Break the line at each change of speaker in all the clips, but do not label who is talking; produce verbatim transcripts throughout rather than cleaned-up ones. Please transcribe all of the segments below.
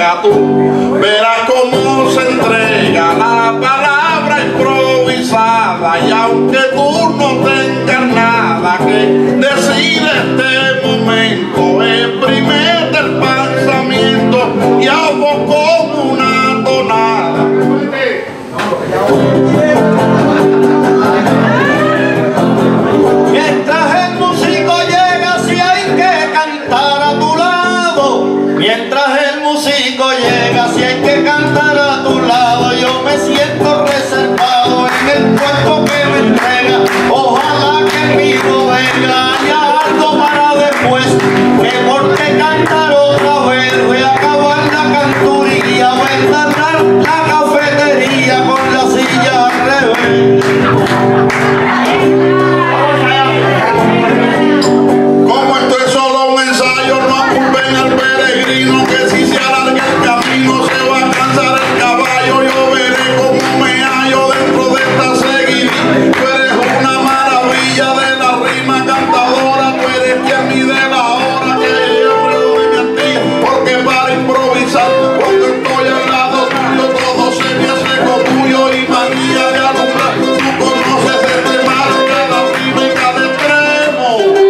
llega tú, verás cómo se entrega la palabra improvisada. Y aunque tú no tengas nada que decir en este momento, exprímete el pensamiento y hago como una tonada.
Mientras el músico llega, si hay que cantar a tu lado. Mientras el músico llega, si hay que cantar a tu lado. Yo me siento reservado en el cuerpo que me entrega. Ojalá que mi hijo venga y algo para después. Que porque cantar otra vez voy a acabar la canturía, voy a cerrar la cafetería con la silla al revés.
Como esto es solo un ensayo, no culpen al peregrino, que si se alarga el camino se va a cansar el caballo. Yo veré cómo me hallo dentro de esta seguidilla. Tú eres una maravilla de la rima cantadora, tú eres quien mide la hora que yo lo de mi antilla. Porque para improvisar, cuando estoy al lado tuyo, todo se me hace orgullo y manía de alumbrar. Tú conoces este mar, cada rima y cada extremo.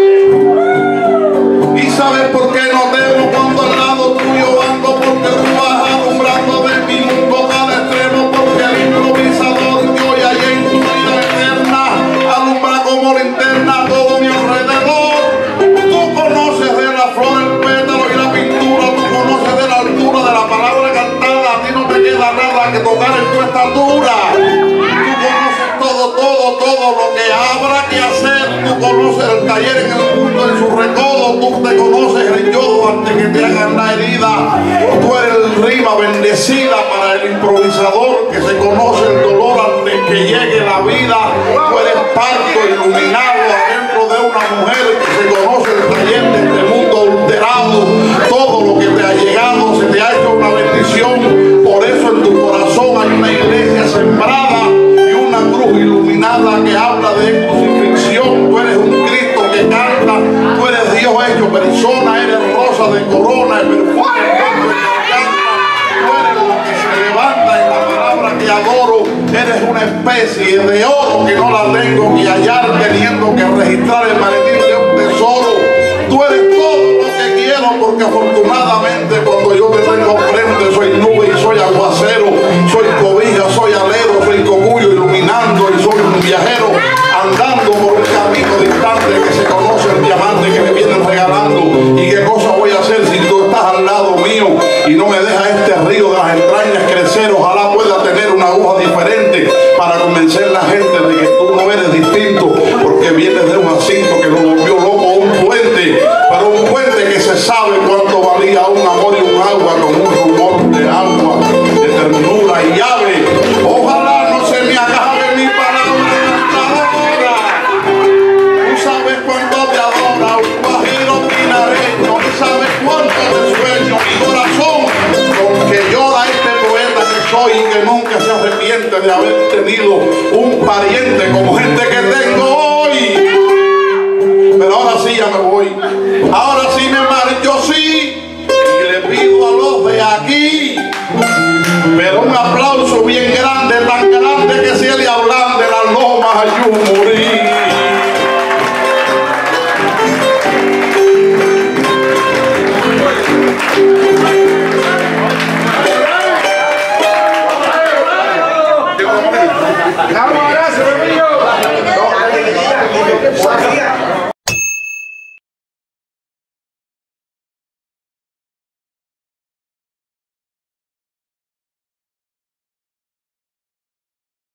Y sabes por qué no temo cuando al lado tuyo ando, porque tú vas alumbrando de mi mundo cada extremo. Porque el improvisador que hoy hay en tu vida eterna alumbra como linterna todo mi alrededor. Tú conoces de la flor, el pétalo y la pintura, tú conoces de la altura de la palabra cantada. A ti no te queda nada que tocar en tu estatura. Tú conoces todo, todo, todo lo que habrá que hacer. Tú conoces el taller en el mundo, en su recodo. Tú te conoces el yodo antes que te hagan la herida. Tú eres el rima bendecida para el improvisador que se conoce el dolor antes que llegue la vida. Tú eres parto iluminado adentro de una mujer que se conoce el taller de este mundo adulterado. Todo lo que te ha llegado se te ha hecho una bendición. Por eso en tu corazón hay una iglesia sembrada y una cruz iluminada que habla de crucifixión. Tú eres un Cristo que canta, tú eres Dios hecho persona, eres rosa de corona, el perfume que canta. Tú eres lo que se levanta en la palabra que adoro. Eres una especie de oro que no la tengo que hallar, teniendo que registrar el maletín de un tesoro. Tú eres todo lo que quiero, porque afortunadamente cuando yo te tengo frente soy nube y soy aguacero, soy cobija, soy alero, soy cogullo iluminando y soy un viajero andando por el camino distante que se conoce el diamante que me vienen regalando. ¿Y qué cosa voy a hacer si tú estás al lado mío y no me dejas este río de las entrañas crecer? Ojalá pueda tener una aguja diferente para convencer a la gente de que tú no eres distinto, porque vienes de un asinto que lo volvió loco un puente, pero un puente que se sabe cuánto valía un amor y un agua con un rumor de agua, de ternura y llave. Ojalá no se me acabe mi palabra cantadora. Tú sabes cuánto te adora un guajiro pinareño, y sabes cuánto te sueño mi corazón, con que llora este poeta que soy y que nunca se arrepiente de haber tenido un pariente como gente que tengo hoy. Pero ahora sí ya me voy. Ahora